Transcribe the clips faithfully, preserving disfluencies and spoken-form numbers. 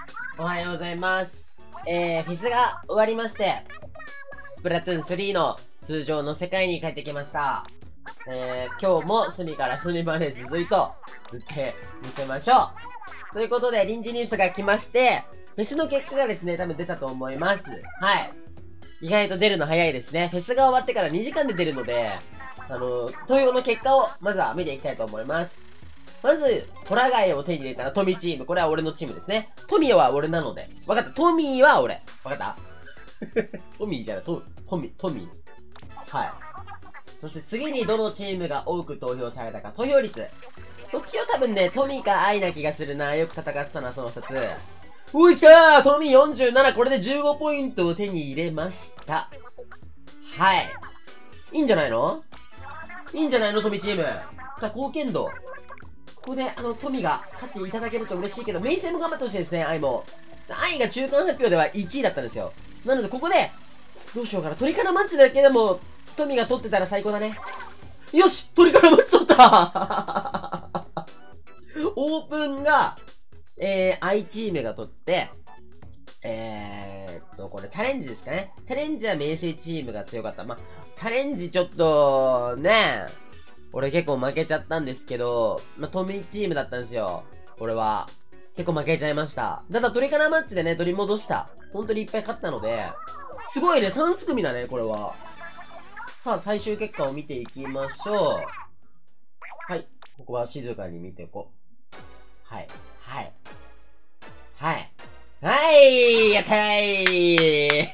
おはようございます。えー、フェスが終わりまして、スプラトゥーンスリーの通常の世界に帰ってきました。えー、今日も隅から隅まで続いと、打ってみせましょう。ということで、臨時ニュースが来まして、フェスの結果がですね、多分出たと思います。はい。意外と出るの早いですね。フェスが終わってからにじかんで出るので、あの、投票の結果をまずは見ていきたいと思います。まず、ホラガイを手に入れたらトミーチーム。これは俺のチームですね。トミーは俺なので。わかった。トミーは俺。わかったトミーじゃない。ト、トミー、トミー。はい。そして次にどのチームが多く投票されたか。投票率。得票多分ね、トミーかアイな気がするな。よく戦ってたな、そのふたつ。おい、来たートミーよんじゅうなな。これでじゅうごポイントを手に入れました。はい。いいんじゃないのいいんじゃないのトミーチーム。さあ、貢献度。ここで、あの、トミが勝っていただけると嬉しいけど、メイセンも頑張ってほしいですね、アイも。アイが中間発表ではいちいだったんですよ。なので、ここで、どうしようかな。トリカラマッチだけでも、トミが取ってたら最高だね。よしトリカラマッチ取ったオープンが、えー、アイチームが取って、えーっと、これチャレンジですかね。チャレンジはメイセイチームが強かった。まあ、チャレンジちょっと、ね俺結構負けちゃったんですけど、まあ、トミーチームだったんですよ。俺は。結構負けちゃいました。ただトリカラマッチでね、取り戻した。本当にいっぱい勝ったので、すごいね、さん組だね、これは。さあ、最終結果を見ていきましょう。はい。ここは静かに見ていこう。はい。はい。はい。はいやったー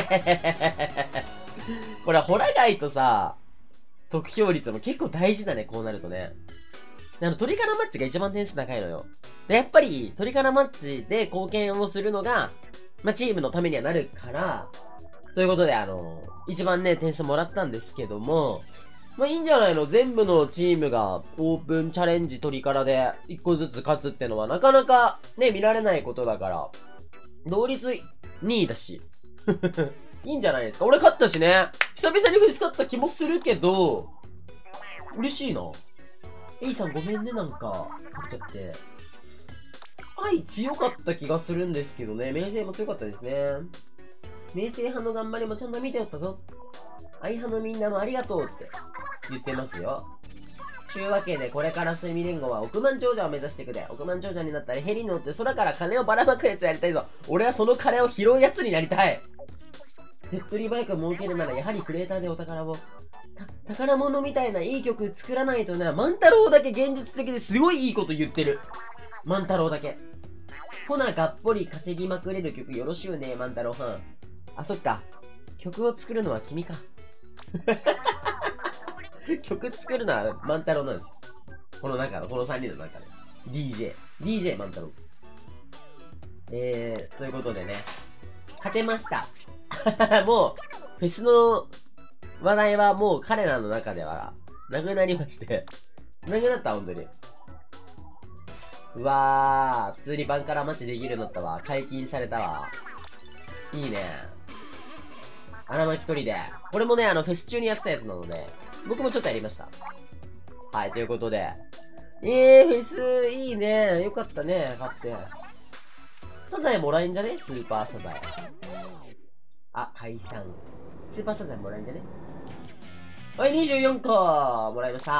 これ、ホラガイとさ、得票率も結構大事だね、こうなるとね。あの、トリカラマッチが一番点数高いのよ。で、やっぱり、トリカラマッチで貢献をするのが、まあ、チームのためにはなるから、ということで、あの、一番ね、点数もらったんですけども、まあ、いいんじゃないの全部のチームがオープンチャレンジトリカラで一個ずつ勝つってのはなかなかね、見られないことだから、同率にいだし。いいんじゃないですか。俺勝ったしね。久々にフェス勝った気もするけど、嬉しいな。エイさんごめんね、なんか、勝っちゃって。愛強かった気がするんですけどね。明星も強かったですね。明星派の頑張りもちゃんと見ておったぞ。愛派のみんなもありがとうって言ってますよ。ちゅうわけで、これから睡眠連合は億万長者を目指してくれ。億万長者になったらヘリに乗って空から金をばらまくやつやりたいぞ。俺はその金を拾うやつになりたい。手っ取り早く儲けるならやはりクレーターでお宝を。た、宝物みたいないい曲作らないとな。万太郎だけ現実的ですごいいいこと言ってる。万太郎だけ。ほな、がっぽり稼ぎまくれる曲よろしゅうね、万太郎ファン。あ、そっか。曲を作るのは君か。曲作るのは万太郎なんですよ。この中の、このさんにんの中で。ディージェー。ディージェー 万太郎。えー、ということでね。勝てました。もう、フェスの話題はもう彼らの中ではなくなりまして。なくなった、本当に。うわー、普通にバンカラマッチできるようになったわ。解禁されたわ。いいね。荒巻一人で。これもね、あの、フェス中にやってたやつなので、僕もちょっとやりました。はい、ということで。えー、フェス、いいね。よかったね、買って。サザエもらえんじゃねスーパーサザエ。あ、解散。スーパーサザエもらえんじゃねはい、にじゅうよんこもらいました。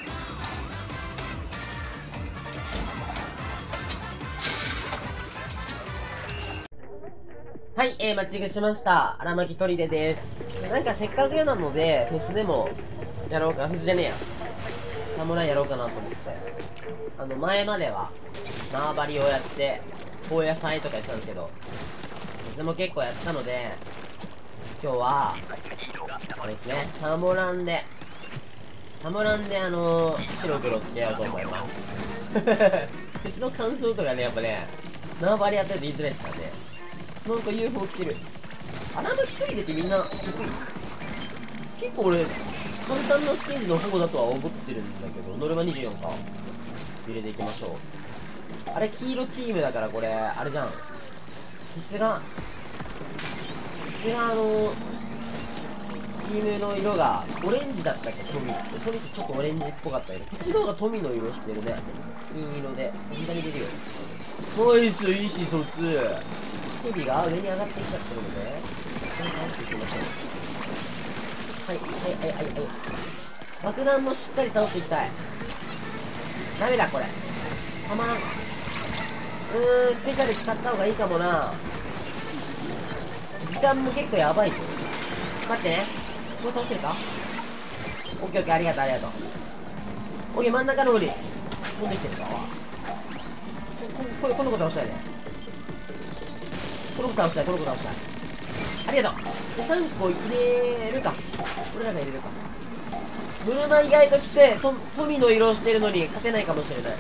はい、えー、マッチングしました。荒牧砦です。なんかせっかくなので、フェスでもやろうかな。フェスじゃねえや。サムライやろうかなと思って。あの、前までは、縄張りをやって、高野菜とかやってたんですけど、フェスも結構やったので、今日は、あれですね、サモランで、サモランであのー、白黒つけようと思います。フェスの感想とかね、やっぱね、縄張りやってると言いづらいですからね。なんか ユーフォー 来てる。荒牧一人でってみんな得意。結構俺、簡単なステージの方だとは思ってるんだけど、ノルマにじゅうよんか。入れていきましょう。あれ、黄色チームだからこれ、あれじゃん。フェスが、フェスがあの、チームの色がオレンジだったっけ、トミって。トミってちょっとオレンジっぽかったよね。こっちの方がトミの色してるね。いい色で。左に出るよ。 ナイス、意思疎通。ヘビが上に上がってきちゃってるので、これ倒していきましょう。はい、はい、はい、はい、はい。爆弾もしっかり倒していきたい。ダメだ、これ。たまらん。うーん、スペシャル使った方がいいかもな。時間も結構やばいぞ。待ってね。これ倒せるか？オッケーオッケー、ありがとう、ありがとう。オッケー、真ん中の方に飛んできてるか。こ、こ、こ、この子倒したいね。この子倒したい、この子倒したい。ありがとう。で、さんこ入れるか。これなんか入れるか。ブルマ意外と来て、と、富の色をしてるのに勝てないかもしれない。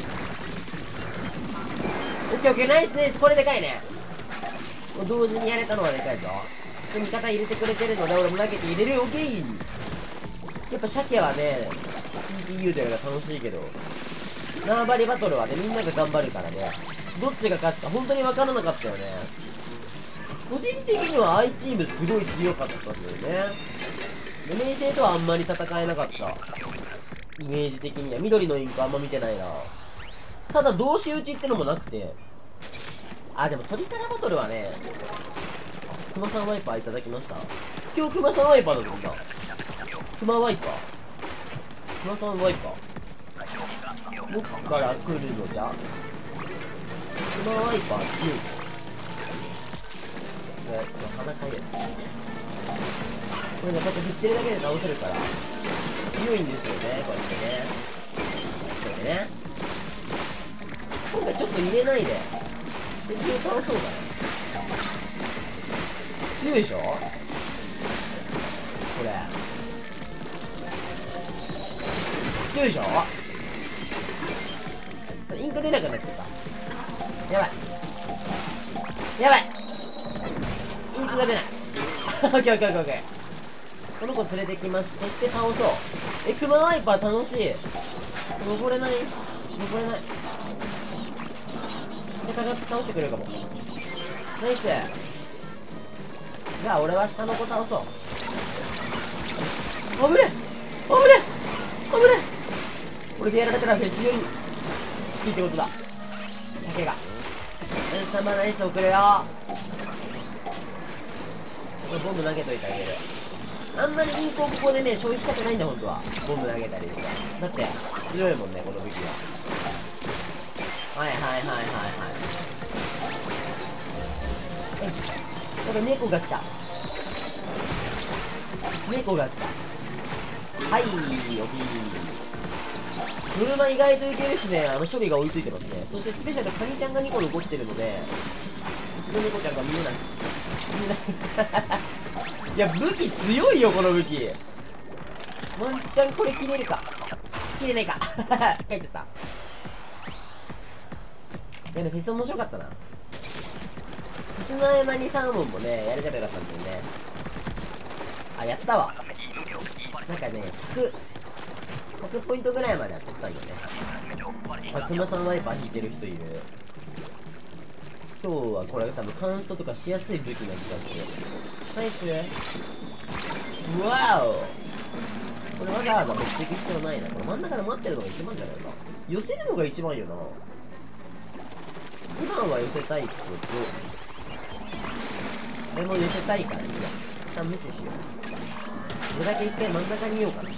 オッケーオッケー、ナイスナイス、これでかいね。同時にやれたのはでかいぞ。で、味方入れてくれてるので、俺も投げて入れるよ、オッケー。やっぱ鮭はね、シーピーユー というのが楽しいけど、縄張りバトルはね、みんなが頑張るからね、どっちが勝つか本当に分からなかったよね。個人的には I チームすごい強かったんだよね。で、明星とはあんまり戦えなかった。イメージ的には。緑のインクあんま見てないな。ただ、同士打ちってのもなくて。あ、でも鳥からバトルはね、クマさんワイパーいただきました。今日クマさんワイパーだぞ、みんな。クマワイパー。クマさんワイパー。どっから来るのじゃ？クマワイパー強い。これ、鼻かゆい。これね、こうやって振ってるだけで倒せるから、強いんですよね、こうやってね。こうやってね。今回ちょっと入れないで、敵を倒そうだね。強いでしょ？これ。強いでしょ？インク出なくなっちゃった。やばい。やばい。インクが出ない。オッケーオッケーオッケーオッケー。この子連れてきます。そして倒そう。え、クマワイパー楽しい。登れないし、登れない。で、かかって倒してくれるかも。ナイス。じゃあ、俺は下の子倒そう。危ねえ危ねえ危ねえ。これでやられたらフェスよりきついってことだ。鮭が。ナイス玉ナイス送るよ。これボム投げといてあげる。あんまりインクをここでね、消費したくないんだ、ほんとは。ボム投げたりとか。だって、強いもんね、この武器は。はいはいはいはいはい。え、これ猫が来た。猫が来た。はい、オキー。ブルマ意外といけるしね、あの、処理が追いついてますね。そしてスペシャルカニちゃんがにこ残ってるので、うちの猫ちゃんが見えない。見えない。いや、武器強いよ、この武器。ワンチャンこれ切れるか。切れないか。帰っちゃった。いやね、フェス面白かったな。フェスの合間にサーモンもね、やれたらよかったんですよね。あ、やったわ。なんかね、ひゃく、ひゃくポイントぐらいまでは取ったんよね。あ、クマさんワイパー引いてる人いる。今日はこれ多分カンストとかしやすい武器な気がする。ナイス。うわお。これわざわざ持っていく必要ないな。これ真ん中で待ってるのが一番じゃないか。寄せるのが一番よな。一番は寄せたいけど、俺も寄せたいからいいや。一旦無視しよう。これだけ一回真ん中にいようかな。はい。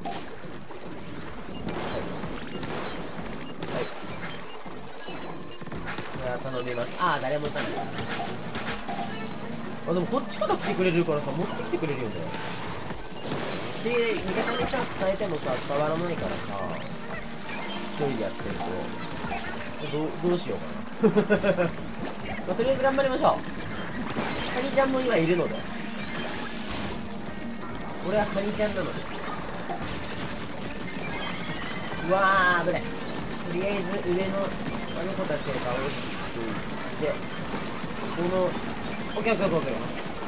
はい。じゃあ頼みます。ああ、誰もいたない。あ、でもこっちから来てくれるからさ、持ってきてくれるよね。で、味方にさ、伝えてもさ、伝わらないからさ、一人でやってると、どう、どうしようかな。まあ、とりあえず頑張りましょう。カニちゃんも今いるので。俺はカニちゃんなので。うわー、危ない。とりあえず上のあの子たちを倒していって、この、オッケーオッケーオッケーオッケー。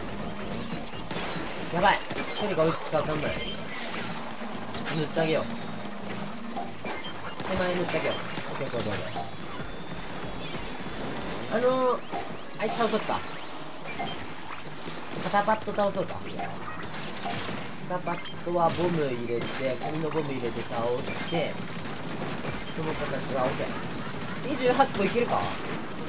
やばい。何か追いつくかわかんない。塗ってあげよう。手前塗ってあげよう。オッケーオッケーオッケー。あのー、あいつ倒そうか。肩パッド倒そうか。肩パッドはボム入れて、カニのボム入れて倒して、その子たちは OK。にじゅうはちこいけるか？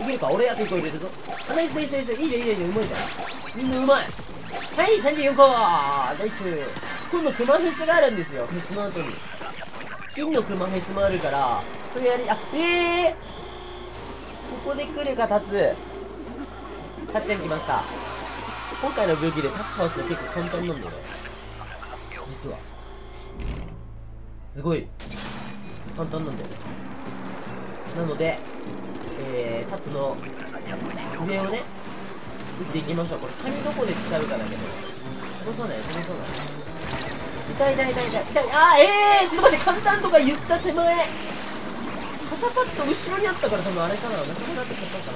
いけるか俺あといっこ入れるぞ。あ、ナイスナイスナイス。いいじゃんいいじゃんいいじゃん。うまいじゃん。みんなうまい。はい、さんじゅうよんこナイス。今度クマフェスがあるんですよ。フェスの後に。金のクマフェスもあるから、それやり、あ、ええー、ここで来るか、タツ。タッちゃん来ました。今回の武器でタツ倒すの結構簡単なんだよね。実は。すごい。簡単なんだよね。なので、えー、タツの上をね、打っていきましょう。これ、カニどこで使うかだけど。届かない、届かない。痛い痛い痛い痛い痛い。あー、えー、ちょっと待って、簡単とか言った手前。肩パッド後ろにあったから多分あれかな。なかなかなって買ったかな。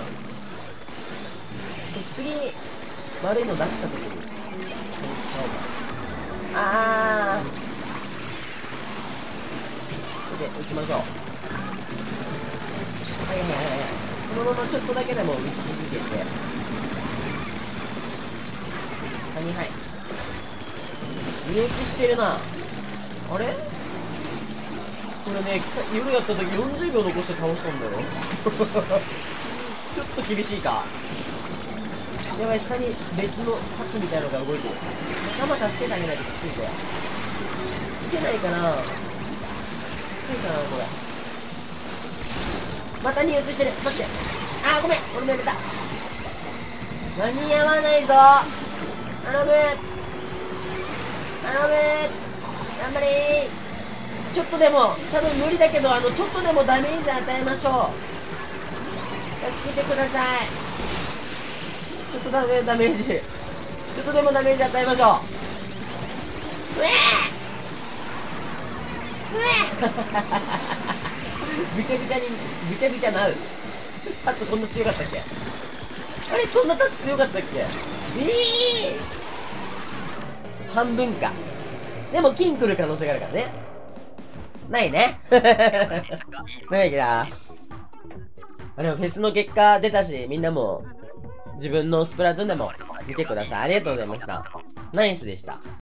次に、悪いの出した時に。あー。で、打ちましょう。はいはいはいはい。このままちょっとだけでも打ち続けて。カニ、はい。見落ちしてるな。あれこれね、夜やった時よんじゅうびょう残して倒したんだよ。ちょっと厳しいか。やばい、下に別のタツみたいなのが動いてる。仲間助けてあげないときついて。いけないかな。ついたな、これ。またに落ちしてる。待って。あー、ごめん。俺もやめた。間に合わないぞ。頼む。頼む。頑張れー。ちょっとでも、多分無理だけど、あの、ちょっとでもダメージ与えましょう。助けてください。ちょっとダメ、ダメージ。ちょっとでもダメージ与えましょう。うえーうえーぐちゃぐちゃに、ぐちゃぐちゃなる。タツこんな強かったっけ？あれこんなタツ強かったっけ？ええー、半分か。でも金来る可能性があるからね。ないね。ないけど。あ、でもフェスの結果出たし、みんなも自分のスプラトゥーンでも見てください。ありがとうございました。ナイスでした。